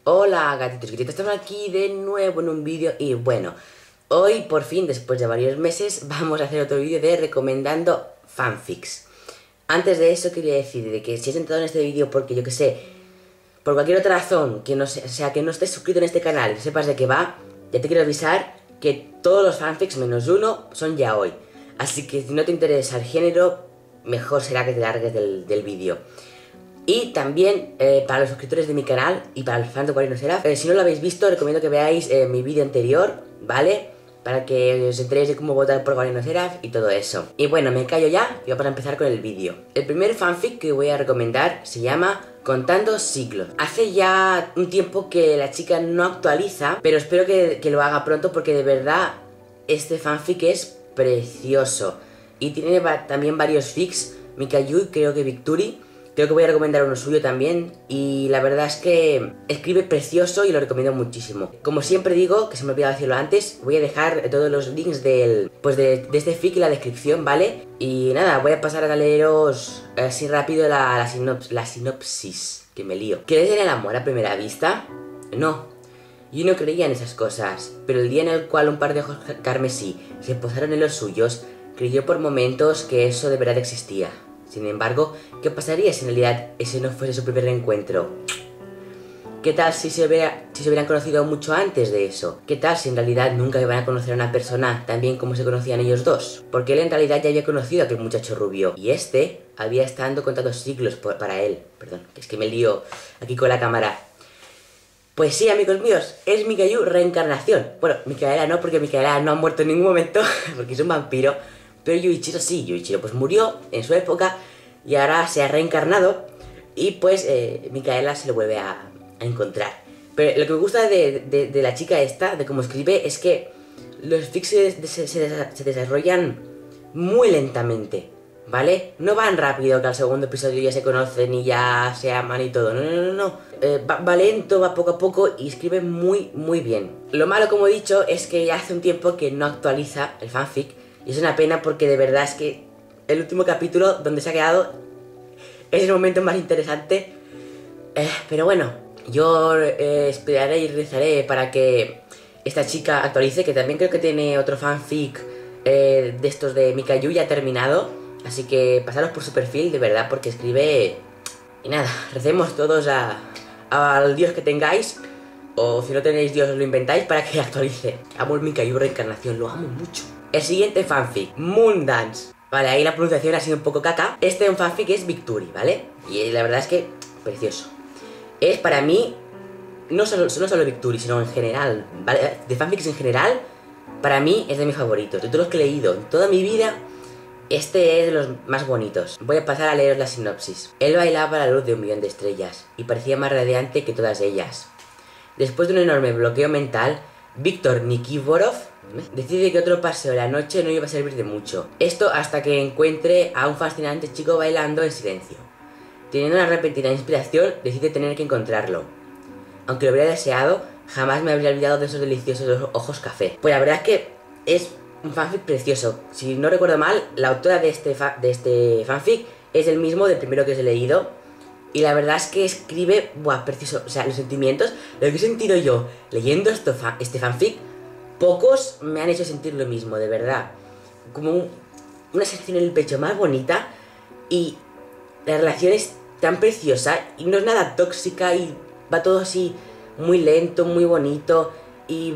Hola gatitos y gatitas, estamos aquí de nuevo en un vídeo y bueno, hoy por fin, después de varios meses, vamos a hacer otro vídeo de recomendando fanfics. Antes de eso quería decir de que si has entrado en este vídeo porque yo que sé, por cualquier otra razón, que no sea que no estés suscrito en este canal y que sepas de qué va, ya te quiero avisar que todos los fanfics menos uno son ya hoy. Así que si no te interesa el género, mejor será que te largues del vídeo. Y también para los suscriptores de mi canal y para los fans de Aquarius Seraph, si no lo habéis visto, recomiendo que veáis mi vídeo anterior, ¿vale? Para que os enteréis de cómo votar por Aquarius Seraph y todo eso. Y bueno, me callo ya y vamos a empezar con el vídeo. El primer fanfic que voy a recomendar se llama Contando Siglos. Hace ya un tiempo que la chica no actualiza, pero espero que lo haga pronto porque de verdad este fanfic es precioso. Y tiene también varios fics, Mikayu y creo que Victory. Creo que voy a recomendar uno suyo también y la verdad es que escribe precioso y lo recomiendo muchísimo. Como siempre digo, que se me ha olvidado decirlo antes, voy a dejar todos los links de este fic en la descripción, ¿vale? Y nada, voy a pasar a leeros así rápido la sinopsis, que me lío. ¿Crees en el amor a primera vista? No, yo no creía en esas cosas, pero el día en el cual un par de ojos carmesí se posaron en los suyos, creyó por momentos que eso de verdad existía. Sin embargo, ¿qué pasaría si en realidad ese no fuese su primer encuentro? ¿Qué tal si se hubieran conocido mucho antes de eso? ¿Qué tal si en realidad nunca iban a conocer a una persona tan bien como se conocían ellos dos? Porque él en realidad ya había conocido a aquel muchacho rubio y este había estado contando siglos para él. Perdón, que es que me lío aquí con la cámara. Pues sí, amigos míos, es Mikayu reencarnación. Bueno, Micaela no, porque Micaela no ha muerto en ningún momento, porque es un vampiro. Pero Yuichiro sí, Yuichiro pues murió en su época y ahora se ha reencarnado y pues Micaela se lo vuelve a encontrar. Pero lo que me gusta de la chica esta, de cómo escribe, es que los fics se desarrollan muy lentamente, ¿vale? No van rápido que al segundo episodio ya se conocen y ya se aman y todo, no. Va lento, va poco a poco y escribe muy bien. Lo malo, como he dicho, es que ya hace un tiempo que no actualiza el fanfic. Y es una pena porque de verdad es que el último capítulo donde se ha quedado es el momento más interesante. Pero bueno, yo esperaré y rezaré para que esta chica actualice, que también creo que tiene otro fanfic de estos de Mikayu ya terminado. Así que pasaros por su perfil, de verdad, porque escribe... Y nada, recemos todos al dios que tengáis. O si no tenéis dios os lo inventáis para que actualice. Amo el Mikayu reencarnación, lo amo mucho. El siguiente fanfic, Moondance. Vale, ahí la pronunciación ha sido un poco caca. Un fanfic es Victory, ¿vale? Y la verdad es que precioso. Es para mí, no solo Victory, sino en general, ¿vale? De fanfics en general, para mí es de mis favoritos. De todos los que he leído en toda mi vida, este es de los más bonitos. Voy a pasar a leeros la sinopsis. Él bailaba a la luz de 1.000.000 de estrellas y parecía más radiante que todas ellas. Después de un enorme bloqueo mental, Víctor Nikiforov decide que otro paseo de la noche no iba a servir de mucho. Esto hasta que encuentre a un fascinante chico bailando en silencio. Teniendo una repentina inspiración, decide tener que encontrarlo. Aunque lo hubiera deseado, jamás me habría olvidado de esos deliciosos ojos café. Pues la verdad es que es un fanfic precioso. Si no recuerdo mal, la autora de este fanfic es el mismo del primero que os he leído. Y la verdad es que escribe, precioso. O sea, los sentimientos, lo que he sentido yo leyendo este fanfic, pocos me han hecho sentir lo mismo, de verdad. Como una sensación en el pecho más bonita. Y la relación es tan preciosa y no es nada tóxica y va todo así muy lento, muy bonito. Y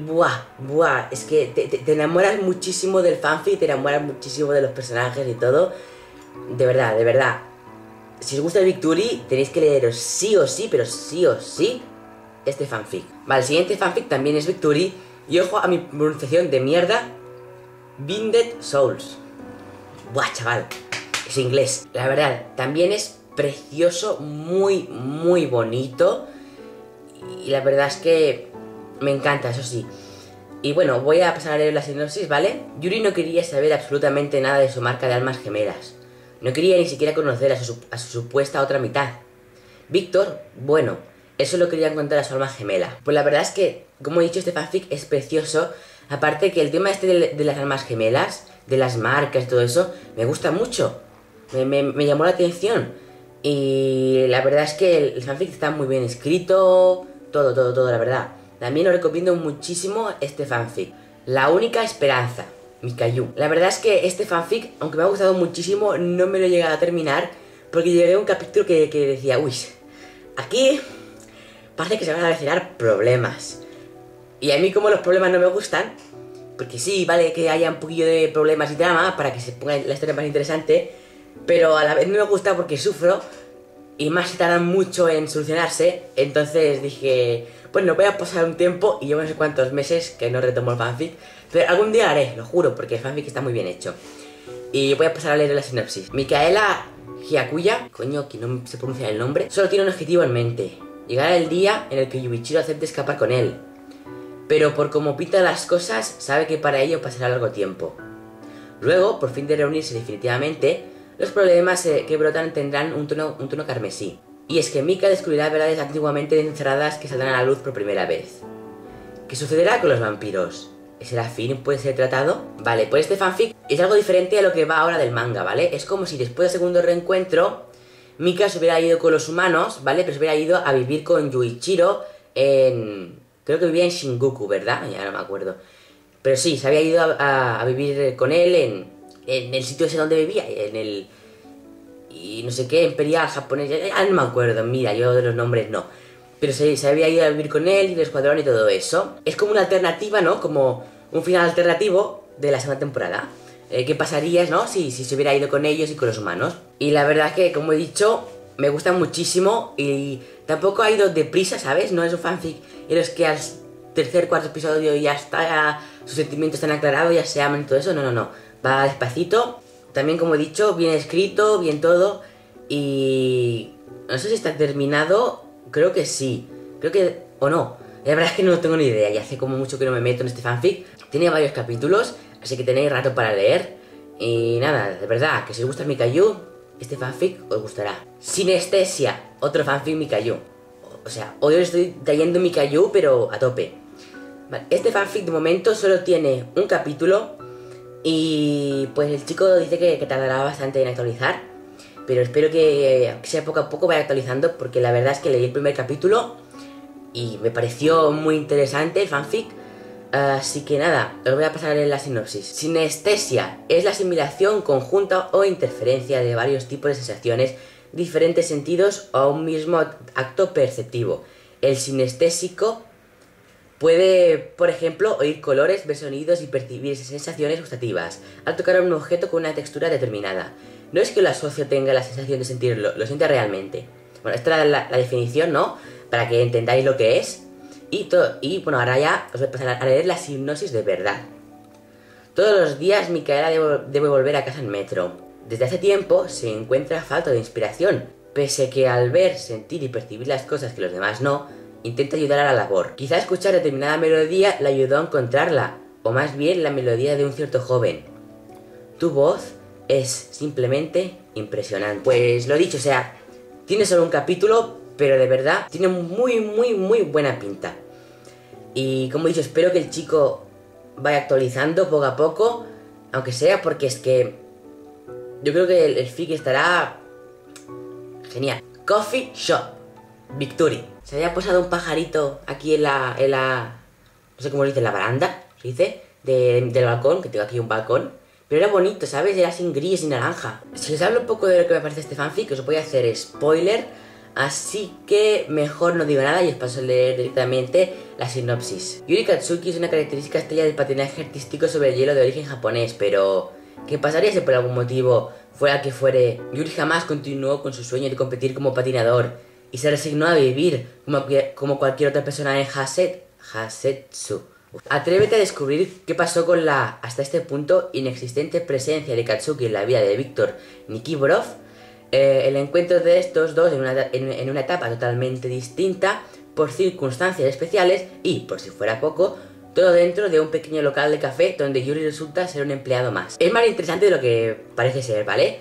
es que te enamoras muchísimo del fanfic, te enamoras muchísimo de los personajes y todo. De verdad. Si os gusta el Victory, tenéis que leeros sí o sí, pero sí o sí, este fanfic. Vale, el siguiente fanfic también es Victory. Y ojo a mi pronunciación de mierda, Binded Souls. Chaval, es inglés. La verdad, también es precioso, muy bonito. Y la verdad es que me encanta, eso sí. Y bueno, voy a pasar a leer la sinopsis, ¿vale? Yuri no quería saber absolutamente nada de su marca de almas gemelas. No quería ni siquiera conocer a su supuesta otra mitad. Víctor, bueno, él solo quería encontrar a su alma gemela. Pues la verdad es que, como he dicho, este fanfic es precioso. Aparte que el tema de las almas gemelas, de las marcas y todo eso, me gusta mucho. Me llamó la atención. Y la verdad es que el fanfic está muy bien escrito, todo, la verdad. También os recomiendo muchísimo este fanfic, La única esperanza, Mikayu. La verdad es que este fanfic, aunque me ha gustado muchísimo, no me lo he llegado a terminar porque llegué a un capítulo que decía, uy, aquí parece que se van a avecinar problemas. Y a mí como los problemas no me gustan, porque sí, vale que haya un poquillo de problemas y drama para que se ponga la historia más interesante, pero a la vez no me gusta porque sufro y más se tardan mucho en solucionarse. Entonces dije, bueno, voy a pasar un tiempo y llevo no sé cuántos meses que no retomo el fanfic, pero algún día lo haré, lo juro, porque el fanfic está muy bien hecho. Y voy a pasar a leer la sinopsis. Micaela Hyakuya, coño, que no se pronuncia el nombre, solo tiene un objetivo en mente: llegar al día en el que Yuichiro acepte escapar con él. Pero por cómo pinta las cosas, sabe que para ello pasará largo tiempo. Luego, por fin de reunirse definitivamente, los problemas que brotan tendrán un tono carmesí. Y es que Mika descubrirá verdades antiguamente encerradas que saldrán a la luz por primera vez. ¿Qué sucederá con los vampiros? ¿Ese fin puede ser tratado? Vale, pues este fanfic es algo diferente a lo que va ahora del manga, ¿vale? Es como si después del segundo reencuentro, Mika se hubiera ido con los humanos, ¿vale? Pero se hubiera ido a vivir con Yuichiro en... creo que vivía en Shinjuku, ¿verdad? Ya no me acuerdo. Pero sí, se había ido a vivir con él en el sitio ese donde vivía, en el... y no sé qué, imperial, japonés, ya no me acuerdo, mira, yo de los nombres no. Pero se había ido a vivir con él y el escuadrón y todo eso. Es como una alternativa, ¿no? Como un final alternativo de la segunda temporada. ¿Qué pasaría, no? Si se hubiera ido con ellos y con los humanos. Y la verdad es que, como he dicho, me gusta muchísimo y tampoco ha ido deprisa, ¿sabes? No es un fanfic en los que al tercer, cuarto episodio ya está, sus sentimientos están aclarados, ya se aman y todo eso. No. Va despacito. También, como he dicho, bien escrito, bien todo. Y no sé si está terminado. Creo que sí. Creo que... o no. La verdad es que no tengo ni idea. Ya hace como mucho que no me meto en este fanfic. Tiene varios capítulos, así que tenéis rato para leer. Y nada, de verdad, que si os gusta Mikayu, este fanfic os gustará. Sinestesia, otro fanfic Mikayu. O sea, hoy os estoy trayendo Mikayu, pero a tope. Vale, este fanfic de momento solo tiene un capítulo. Y pues el chico dice que tardará bastante en actualizar. Pero espero que sea poco a poco vaya actualizando, porque la verdad es que leí el primer capítulo y me pareció muy interesante el fanfic. Así que nada, os voy a pasar en la sinopsis. Sinestesia es la asimilación conjunta o interferencia de varios tipos de sensaciones, diferentes sentidos o un mismo acto perceptivo. El sinestésico puede, por ejemplo, oír colores, ver sonidos y percibir sensaciones gustativas al tocar a un objeto con una textura determinada. No es que el asocio tenga la sensación de sentirlo, lo siente realmente. Bueno, esta es la definición, ¿no? Para que entendáis lo que es. Y bueno, ahora ya os voy a pasar a leer la sinopsis de verdad. Todos los días Micaela debe volver a casa en metro. Desde hace tiempo se encuentra falta de inspiración, pese que al ver, sentir y percibir las cosas que los demás no, intenta ayudar a la labor. Quizá escuchar determinada melodía le ayudó a encontrarla, o más bien la melodía de un cierto joven. Tu voz es simplemente impresionante. Pues lo dicho, o sea, tiene solo un capítulo, pero de verdad tiene muy buena pinta. Y como he dicho, espero que el chico vaya actualizando poco a poco, aunque sea, porque es que yo creo que el fic estará genial. Coffee Shop Victory. Se había posado un pajarito aquí en la no sé cómo lo dice, en la baranda, se dice, del balcón, que tengo aquí un balcón. Pero era bonito, ¿sabes? Era sin gris y naranja. Si os hablo un poco de lo que me parece este fanfic, os voy a hacer spoiler, así que mejor no digo nada y os paso a leer directamente la sinopsis. Yuri Katsuki es una característica estrella del patinaje artístico sobre el hielo de origen japonés, pero ¿qué pasaría si por algún motivo, fuera que fuere, Yuri jamás continuó con su sueño de competir como patinador y se resignó a vivir como cualquier otra persona en Hasetsu? Atrévete a descubrir qué pasó con la, hasta este punto, inexistente presencia de Katsuki en la vida de Víctor Nikiforov. El encuentro de estos dos en una etapa totalmente distinta, por circunstancias especiales y, por si fuera poco, todo dentro de un pequeño local de café donde Yuri resulta ser un empleado más. Es más interesante de lo que parece ser, ¿vale?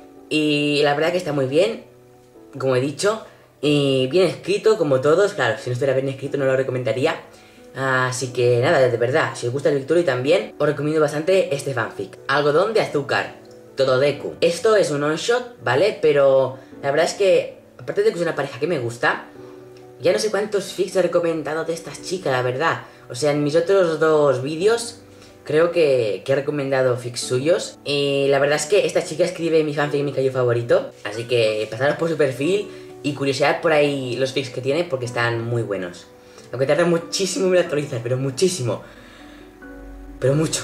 Y la verdad que está muy bien, como he dicho, y bien escrito como todos. Claro, si no estuviera bien escrito no lo recomendaría. Así que nada, de verdad, si os gusta el Victory también, os recomiendo bastante este fanfic. Algodón de azúcar, Tododeku. Esto es un one shot, ¿vale? Pero la verdad es que, aparte de que es una pareja que me gusta, Ya no sé cuántos fics he recomendado de estas chicas, la verdad. O sea, en mis otros dos vídeos creo que he recomendado fics suyos. Y la verdad es que esta chica escribe mi fanfic mi Mikayu favorito. Así que pasaros por su perfil y curiosidad por ahí los fics que tiene porque están muy buenos. Aunque tarda muchísimo en actualizar, pero muchísimo. Pero mucho.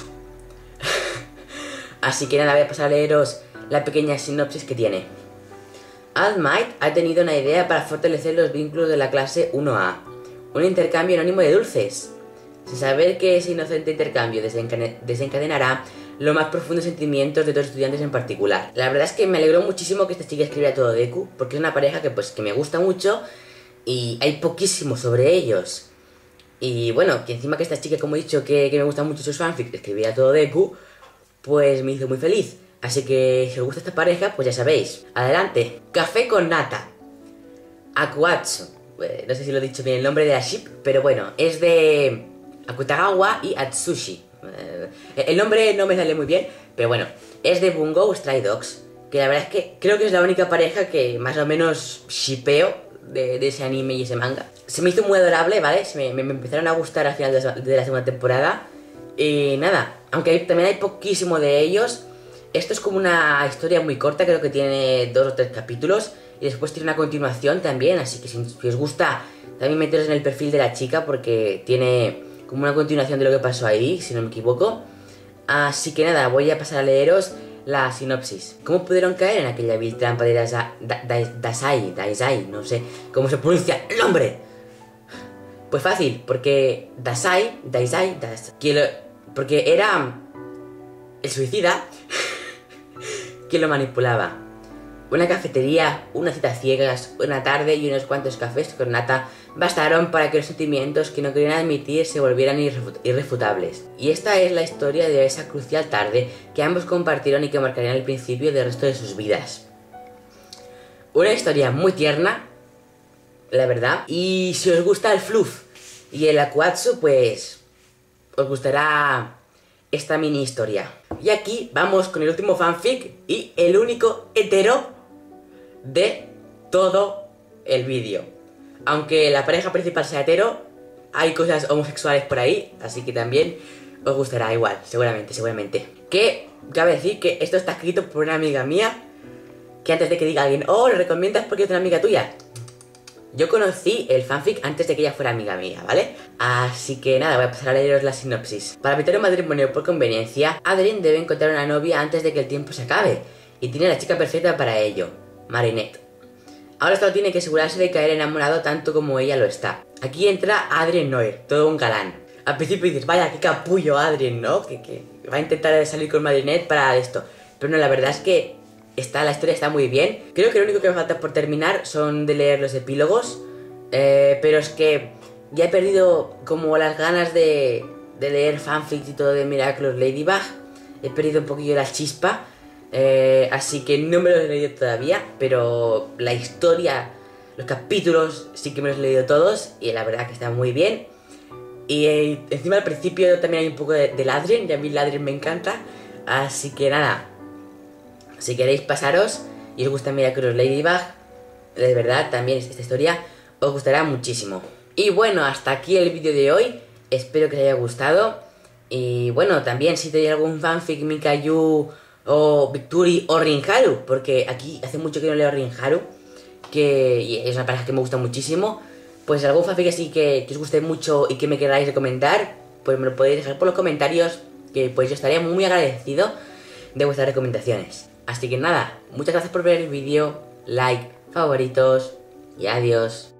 Así que nada, voy a pasar a leeros la pequeña sinopsis que tiene. All Might ha tenido una idea para fortalecer los vínculos de la clase 1A. Un intercambio anónimo de dulces. Sin saber que ese inocente intercambio desencadenará los más profundos sentimientos de dos estudiantes en particular. La verdad es que me alegró muchísimo que esta chica escribiera todo Deku, porque es una pareja que me gusta mucho y hay poquísimo sobre ellos. Y bueno, que encima que esta chica, como he dicho, que me gusta mucho sus fanfics, escribiera todo Deku, pues me hizo muy feliz. Así que si os gusta esta pareja, pues ya sabéis. Adelante. Café con nata. Akuatsu. No sé si lo he dicho bien el nombre de la ship, pero bueno, es de Akutagawa y Atsushi. El nombre no me sale muy bien, pero bueno, es de Bungo Stray Dogs. Que la verdad es que creo que es la única pareja que más o menos shippeo de ese anime y ese manga. Se me hizo muy adorable, ¿vale? Me empezaron a gustar al final de la segunda temporada. Y nada, aunque también hay poquísimo de ellos. Esto es como una historia muy corta, creo que tiene 2 o 3 capítulos. Y después tiene una continuación también, así que si os gusta, también meteros en el perfil de la chica porque tiene como una continuación de lo que pasó ahí, si no me equivoco. Así que nada, voy a pasar a leeros la sinopsis. ¿Cómo pudieron caer en aquella vil trampa de Dazai? No sé cómo se pronuncia el nombre. Pues fácil, porque porque era el suicida quien lo manipulaba. Una cafetería, una cita a ciegas, una tarde y unos cuantos cafés con nata bastaron para que los sentimientos que no querían admitir se volvieran irrefutables. Y esta es la historia de esa crucial tarde que ambos compartieron y que marcarían el principio del resto de sus vidas. Una historia muy tierna, la verdad. Y si os gusta el fluff y el akuatsu, pues os gustará esta mini historia. Y aquí vamos con el último fanfic y el único hetero de todo el vídeo. Aunque la pareja principal sea hetero, hay cosas homosexuales por ahí, así que también os gustará igual, seguramente. Que cabe decir que esto está escrito por una amiga mía, que antes de que diga alguien, oh, lo recomiendas porque es una amiga tuya, yo conocí el fanfic antes de que ella fuera amiga mía, ¿vale? Así que nada, voy a pasar a leeros la sinopsis. Para evitar un matrimonio por conveniencia, Adrien debe encontrar una novia antes de que el tiempo se acabe. Y tiene la chica perfecta para ello, Marinette. Ahora solo tiene que asegurarse de caer enamorado tanto como ella lo está. Aquí entra Adrien Noir, todo un galán. Al principio dices, vaya, qué capullo Adrien, ¿no? Que va a intentar salir con Marinette para esto. Pero no, la verdad es que la historia está muy bien. Creo que lo único que me falta por terminar son de leer los epílogos. Pero es que ya he perdido como las ganas de leer fanfics y todo de Miraculous Ladybug. He perdido un poquillo la chispa. Así que no me los he leído todavía. Pero la historia, los capítulos sí que me los he leído todos. Y la verdad que está muy bien. Y encima al principio también hay un poco de Adrien. Y a mí Adrien me encanta. Así que nada, si queréis pasaros y os gusta Miraculous Ladybug, de verdad también esta historia os gustará muchísimo. Y bueno, hasta aquí el vídeo de hoy. Espero que os haya gustado. Y bueno, también si tenéis algún fanfic Mikayu o Victory o Rinharu, porque aquí hace mucho que no leo Rinharu, que es una pareja que me gusta muchísimo. Pues algún fanfic así que os guste mucho y que me queráis recomendar, pues me lo podéis dejar por los comentarios, que pues yo estaría muy agradecido de vuestras recomendaciones. Así que nada, muchas gracias por ver el vídeo, like, favoritos y adiós.